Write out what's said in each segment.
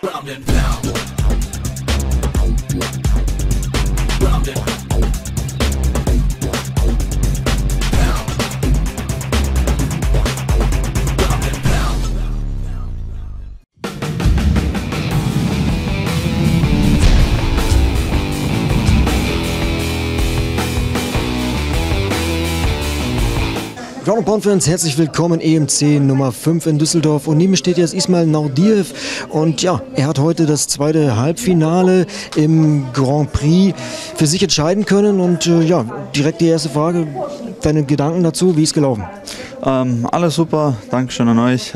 Ground and pound. Ground and pound. Ground and pound. Ground & Pound Fans, herzlich willkommen, EMC Nummer 5 in Düsseldorf, und neben mir steht jetzt Ismail Naurdiev, und ja, er hat heute das zweite Halbfinale im Grand Prix für sich entscheiden können, und ja, direkt die erste Frage, deine Gedanken dazu, wie ist es gelaufen? Alles super, Dankeschön an euch.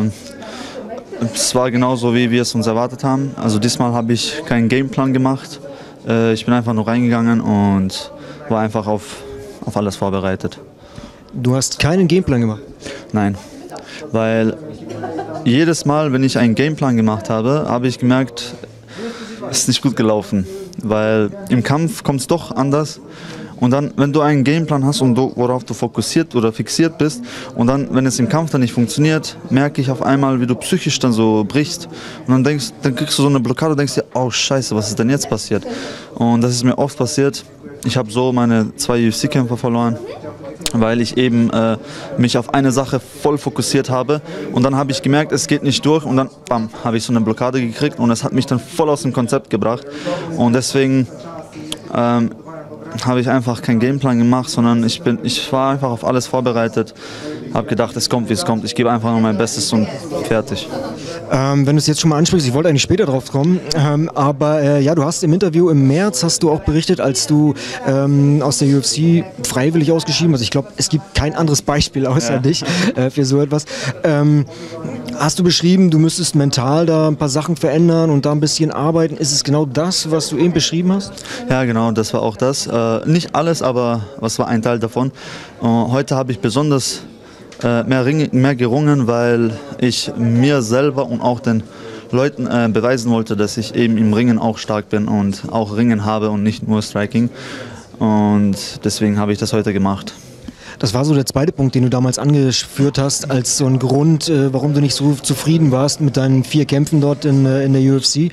Es war genauso, wie wir es uns erwartet haben. Also diesmal habe ich keinen Gameplan gemacht, ich bin einfach nur reingegangen und war einfach auf alles vorbereitet. Du hast keinen Gameplan gemacht? Nein, weil jedes Mal, wenn ich einen Gameplan gemacht habe, habe ich gemerkt, es ist nicht gut gelaufen. Weil im Kampf kommt es doch anders. Und dann, wenn du einen Gameplan hast und worauf du fokussiert oder fixiert bist, und dann, wenn es im Kampf dann nicht funktioniert, merke ich auf einmal, wie du psychisch dann so brichst. Und dann kriegst du so eine Blockade und denkst dir, oh Scheiße, was ist denn jetzt passiert? Und das ist mir oft passiert. Ich habe so meine 2 UFC-Kämpfer verloren, weil ich eben mich auf eine Sache voll fokussiert habe, und dann habe ich gemerkt, es geht nicht durch, und dann bam, habe ich so eine Blockade gekriegt, und es hat mich dann voll aus dem Konzept gebracht, und deswegen habe ich einfach keinen Gameplan gemacht, sondern ich war einfach auf alles vorbereitet, habe gedacht, es kommt wie es kommt, ich gebe einfach nur mein Bestes und fertig. Wenn du es jetzt schon mal ansprichst, ich wollte eigentlich später drauf kommen, aber ja, du hast im Interview im März, hast du auch berichtet, als du aus der UFC freiwillig ausgeschieden, also ich glaube, es gibt kein anderes Beispiel außer dich für so etwas, hast du beschrieben, du müsstest mental da ein paar Sachen verändern und da ein bisschen arbeiten. Ist es genau das, was du eben beschrieben hast? Ja, genau, das war auch das. Nicht alles, aber was war ein Teil davon. Heute habe ich besonders mehr gerungen, weil ich mir selber und auch den Leuten beweisen wollte, dass ich eben im Ringen auch stark bin und auch Ringen habe und nicht nur Striking. Und deswegen habe ich das heute gemacht. Das war so der zweite Punkt, den du damals angeführt hast, als so ein Grund, warum du nicht so zufrieden warst mit deinen 4 Kämpfen dort in der UFC.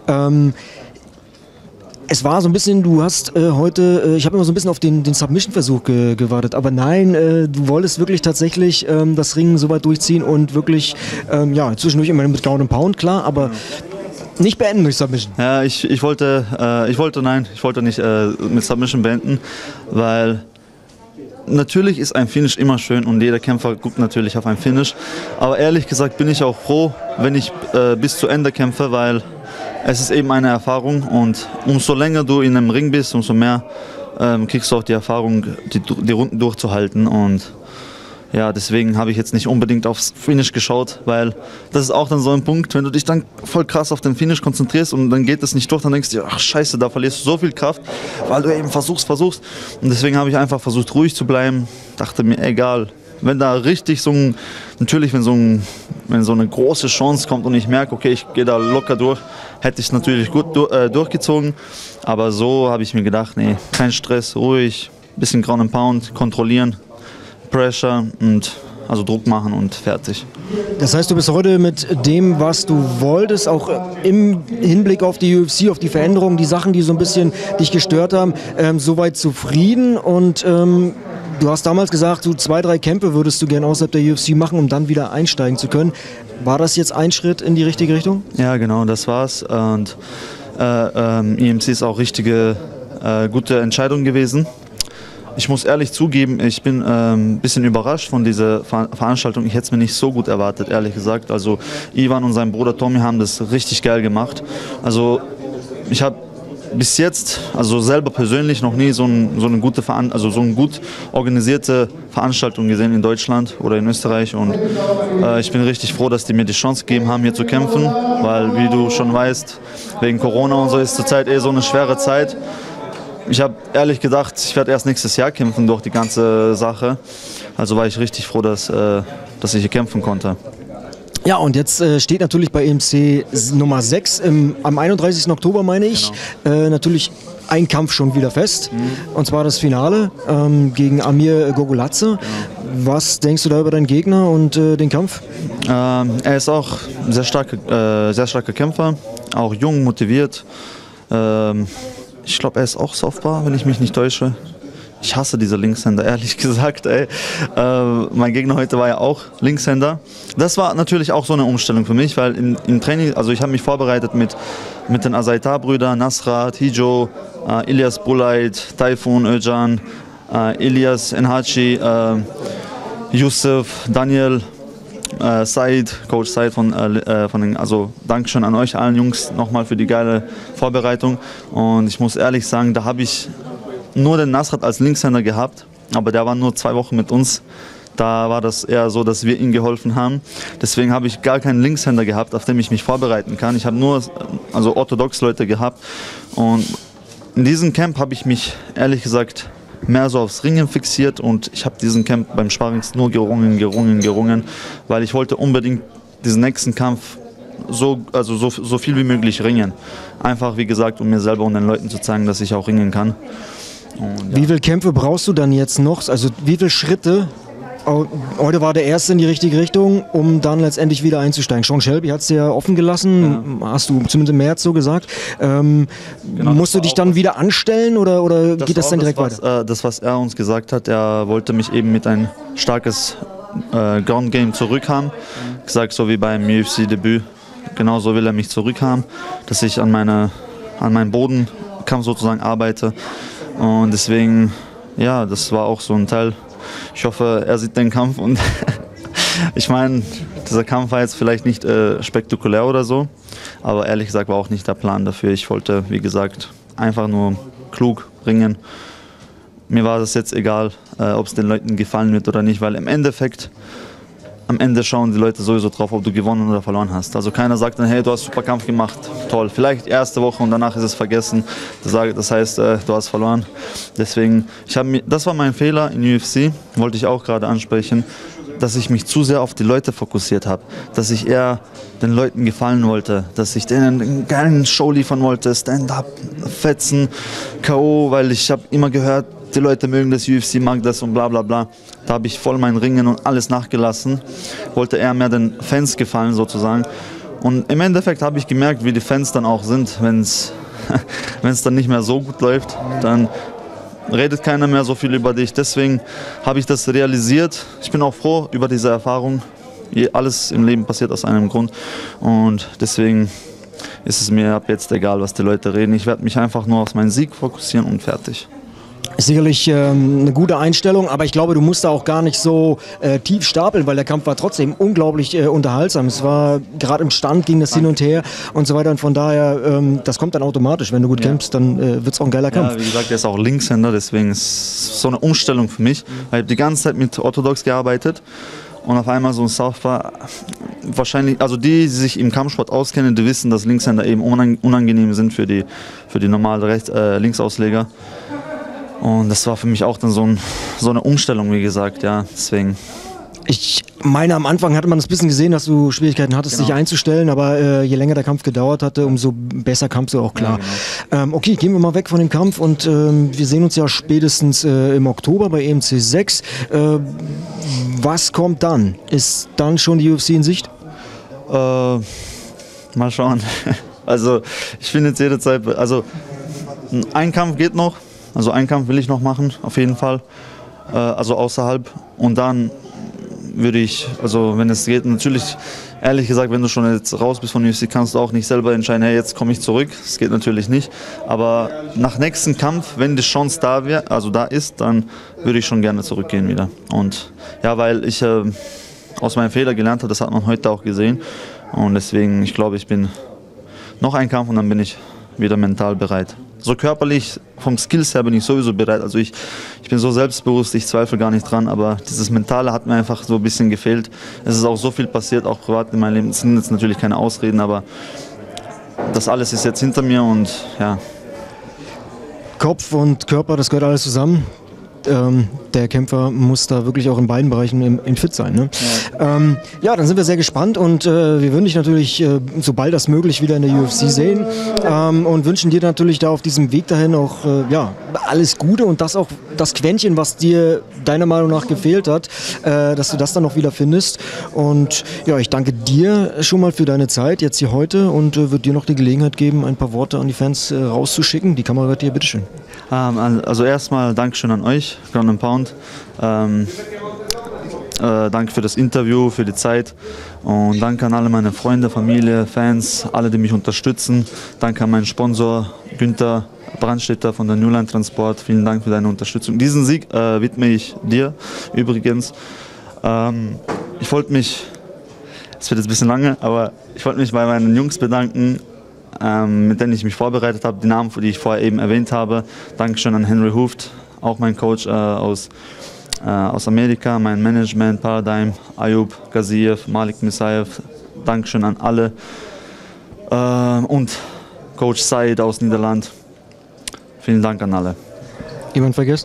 Es war so ein bisschen, du hast heute, ich habe immer so ein bisschen auf den Submission-Versuch gewartet, aber nein, du wolltest wirklich tatsächlich das Ringen so weit durchziehen und wirklich, ja, zwischendurch immer mit Ground and Pound, klar, aber nicht beenden durch Submission. Ja, ich wollte nicht mit Submission beenden, weil natürlich ist ein Finish immer schön und jeder Kämpfer guckt natürlich auf ein Finish, aber ehrlich gesagt bin ich auch froh, wenn ich bis zu Ende kämpfe, weil es ist eben eine Erfahrung, und umso länger du in einem Ring bist, umso mehr kriegst du auch die Erfahrung, die Runden durchzuhalten, und ja, deswegen habe ich jetzt nicht unbedingt aufs Finish geschaut, weil das ist auch dann so ein Punkt, wenn du dich dann voll krass auf den Finish konzentrierst und dann geht es nicht durch, dann denkst du dir, ach scheiße, da verlierst du so viel Kraft, weil du eben versuchst. Und deswegen habe ich einfach versucht, ruhig zu bleiben, dachte mir, egal, wenn da richtig natürlich wenn so eine große Chance kommt und ich merke, okay, ich gehe da locker durch, hätte ich es natürlich gut durchgezogen, aber so habe ich mir gedacht, nee, kein Stress, ruhig, bisschen Ground and Pound, kontrollieren, Pressure und also Druck machen und fertig. Das heißt, du bist heute mit dem, was du wolltest, auch im Hinblick auf die UFC, auf die Veränderungen, die Sachen, die so ein bisschen dich gestört haben, soweit zufrieden, und du hast damals gesagt, so 2, 3 Kämpfe würdest du gerne außerhalb der UFC machen, um dann wieder einsteigen zu können. War das jetzt ein Schritt in die richtige Richtung? Ja, genau, das war's, und EMC ist auch richtige, gute Entscheidung gewesen. Ich muss ehrlich zugeben, ich bin ein bisschen überrascht von dieser Veranstaltung. Ich hätte es mir nicht so gut erwartet, ehrlich gesagt. Also Ivan und sein Bruder Tommy haben das richtig geil gemacht. Also ich habe bis jetzt, also selber persönlich, noch nie so eine gut organisierte Veranstaltung gesehen in Deutschland oder in Österreich. Und ich bin richtig froh, dass die mir die Chance gegeben haben, hier zu kämpfen. Weil, wie du schon weißt, wegen Corona und so ist zurzeit so eine schwere Zeit. Ich habe ehrlich gedacht, ich werde erst nächstes Jahr kämpfen durch die ganze Sache. Also war ich richtig froh, dass ich hier kämpfen konnte. Ja, und jetzt steht natürlich bei EMC Nummer 6 am 31. Oktober, meine ich, genau. Natürlich ein Kampf schon wieder fest, und zwar das Finale gegen Amir Gogoladze. Genau. Was denkst du da über deinen Gegner und den Kampf? Er ist auch ein sehr starker Kämpfer, auch jung, motiviert. Ich glaube, er ist auch Southpaw, wenn ich mich nicht täusche. Ich hasse diese Linkshänder, ehrlich gesagt. Ey. Mein Gegner heute war ja auch Linkshänder. Das war natürlich auch so eine Umstellung für mich, weil im Training, also ich habe mich vorbereitet mit den Azaitar-Brüdern, Nasrat, Hijo, Ilyas Bulait, Taifun Özcan, Elias Enhaci, Yusuf, Daniel, Said, Coach Said von den, also Dankeschön an euch allen Jungs nochmal für die geile Vorbereitung. Und ich muss ehrlich sagen, da habe ich nur den Nasrat als Linkshänder gehabt, aber der war nur 2 Wochen mit uns. Da war das eher so, dass wir ihm geholfen haben. Deswegen habe ich gar keinen Linkshänder gehabt, auf dem ich mich vorbereiten kann. Ich habe nur orthodox Leute gehabt. Und in diesem Camp habe ich mich ehrlich gesagt mehr so aufs Ringen fixiert und ich habe diesen Camp beim Sparrings nur gerungen, weil ich wollte unbedingt diesen nächsten Kampf so viel wie möglich ringen. Einfach, wie gesagt, um mir selber und den Leuten zu zeigen, dass ich auch ringen kann. Und, ja. Wie viele Kämpfe brauchst du dann jetzt noch? Also wie viele Schritte? Heute war der erste in die richtige Richtung, um dann letztendlich wieder einzusteigen. Sean Shelby hat es ja offen gelassen, hast du zumindest im März so gesagt. Genau, musst du dich dann wieder anstellen oder geht das dann direkt weiter? Das, was er uns gesagt hat, er wollte mich eben mit ein starkes Ground Game zurückhaben. Gesagt, so wie beim UFC-Debüt. Genauso will er mich zurückhaben, dass ich an meinem Bodenkampf sozusagen arbeite. Und deswegen, ja, das war auch so ein Teil. Ich hoffe, er sieht den Kampf und ich meine, dieser Kampf war jetzt vielleicht nicht spektakulär oder so, aber ehrlich gesagt war auch nicht der Plan dafür. Ich wollte, wie gesagt, einfach nur klug ringen. Mir war das jetzt egal, ob es den Leuten gefallen wird oder nicht, weil im Endeffekt, am Ende schauen die Leute sowieso drauf, ob du gewonnen oder verloren hast. Also keiner sagt dann, hey, du hast einen super Kampf gemacht, toll. Vielleicht erste Woche und danach ist es vergessen. Das heißt, du hast verloren. Deswegen, das war mein Fehler in UFC, wollte ich auch gerade ansprechen, dass ich mich zu sehr auf die Leute fokussiert habe. Dass ich eher den Leuten gefallen wollte, dass ich denen einen geilen Show liefern wollte, Stand-up, Fetzen, K.O., weil ich habe immer gehört, die Leute mögen das, UFC mag das und bla bla bla. Da habe ich voll mein Ringen und alles nachgelassen. Wollte eher mehr den Fans gefallen sozusagen. Und im Endeffekt habe ich gemerkt, wie die Fans dann auch sind, wenn es dann nicht mehr so gut läuft, dann redet keiner mehr so viel über dich. Deswegen habe ich das realisiert. Ich bin auch froh über diese Erfahrung. Alles im Leben passiert aus einem Grund. Und deswegen ist es mir ab jetzt egal, was die Leute reden. Ich werde mich einfach nur auf meinen Sieg fokussieren und fertig. Ist sicherlich eine gute Einstellung, aber ich glaube, du musst da auch gar nicht so tief stapeln, weil der Kampf war trotzdem unglaublich unterhaltsam. Es war gerade im Stand, ging das hin und her und so weiter und von daher, das kommt dann automatisch. Wenn du gut kämpfst, dann wird es auch ein geiler Kampf. Ja, wie gesagt, er ist auch Linkshänder, deswegen ist es so eine Umstellung für mich, weil ich habe die ganze Zeit mit Orthodox gearbeitet und auf einmal so ein Southpaw. Wahrscheinlich, also die sich im Kampfsport auskennen, die wissen, dass Linkshänder eben unangenehm sind für die normalen Linksausleger. Und das war für mich auch dann so eine Umstellung, wie gesagt, ja, deswegen. Ich meine, am Anfang hatte man das ein bisschen gesehen, dass du Schwierigkeiten hattest, dich einzustellen, aber je länger der Kampf gedauert hatte, umso besser kamst du auch klar. Ja, genau. Okay, gehen wir mal weg von dem Kampf und wir sehen uns ja spätestens im Oktober bei EMC 6. Was kommt dann? Ist dann schon die UFC in Sicht? Mal schauen. Also ich finde jetzt jede Zeit, also ein Kampf geht noch. Also einen Kampf will ich noch machen, auf jeden Fall, also außerhalb. Und dann würde ich, also wenn es geht, natürlich, ehrlich gesagt, wenn du schon jetzt raus bist von UFC, kannst du auch nicht selber entscheiden, hey, jetzt komme ich zurück. Das geht natürlich nicht. Aber nach nächsten Kampf, wenn die Chance da ist, dann würde ich schon gerne zurückgehen wieder. Und ja, weil ich aus meinem Fehler gelernt habe, das hat man heute auch gesehen. Und deswegen, ich glaube, ich bin noch ein Kampf und dann bin ich wieder mental bereit. So körperlich, vom Skills her bin ich sowieso bereit. Also ich bin so selbstbewusst, ich zweifle gar nicht dran, aber dieses Mentale hat mir einfach so ein bisschen gefehlt. Es ist auch so viel passiert, auch privat in meinem Leben. Es sind jetzt natürlich keine Ausreden, aber das alles ist jetzt hinter mir und ja. Kopf und Körper, das gehört alles zusammen. Der Kämpfer muss da wirklich auch in beiden Bereichen im Fit sein. Ne? Ja, dann sind wir sehr gespannt und wir würden dich natürlich, sobald das möglich, wieder in der UFC sehen und wünschen dir natürlich da auf diesem Weg dahin auch alles Gute und dass das Quäntchen, was dir deiner Meinung nach gefehlt hat, dass du das dann noch wieder findest. Und ja, ich danke dir schon mal für deine Zeit jetzt hier heute und würde dir noch die Gelegenheit geben, ein paar Worte an die Fans rauszuschicken. Die Kamera gehört dir, bitteschön. Also erstmal Dankeschön an euch, Ground & Pound. Danke für das Interview, für die Zeit und danke an alle meine Freunde, Familie, Fans, alle, die mich unterstützen. Danke an meinen Sponsor Günther Brandstätter von der Newline Transport. Vielen Dank für deine Unterstützung. Diesen Sieg widme ich dir übrigens. Ich wollte mich, es wird jetzt ein bisschen lange, aber ich wollte mich bei meinen Jungs bedanken, mit denen ich mich vorbereitet habe, die Namen, die ich vorher eben erwähnt habe. Dankeschön an Henry Hooft, auch mein Coach aus Amerika, mein Management, Paradigm, Ayub Gaziev, Malik Misayev. Dankeschön an alle. Und Coach Said aus Niederland. Vielen Dank an alle. Jemand vergessen?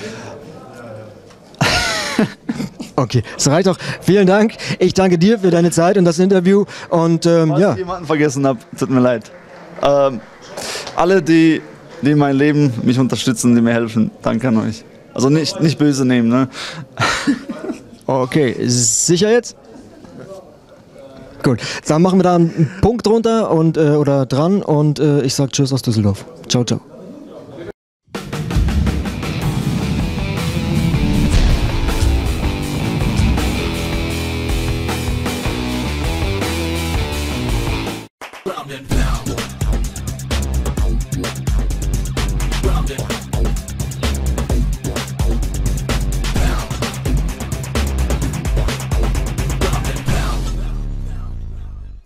Okay, das reicht doch. Vielen Dank. Ich danke dir für deine Zeit und das Interview. Und Falls ja. ich jemanden vergessen habe, tut mir leid. Alle, die in meinem Leben mich unterstützen, die mir helfen, danke an euch. Also nicht böse nehmen, ne? Okay, sicher jetzt? Gut, dann machen wir da einen Punkt drunter und, oder dran und ich sage Tschüss aus Düsseldorf. Ciao, ciao.